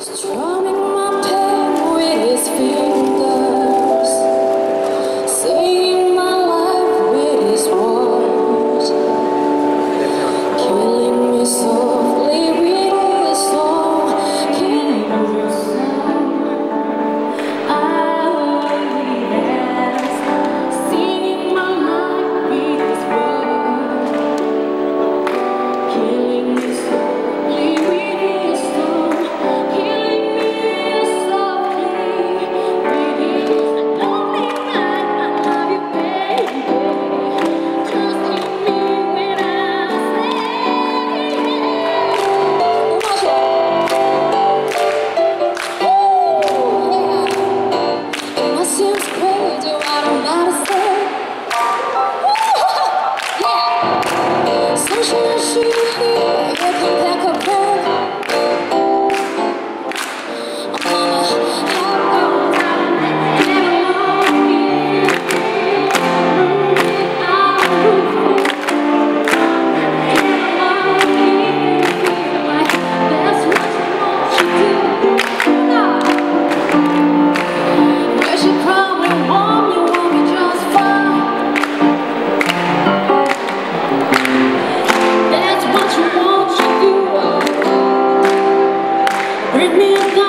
Strumming my pain with his fingers, singing my life with his words, killing me softly with his song, killing me softly. I yes, singing my life with his words, killing me softly with his song. Seems crazy what I'm about to say. Yeah. Sunshine, she here, you can pack a bag. I'm gonna have that's what you want to do. But she probably want me just fine. That's what you want to do. Bring me a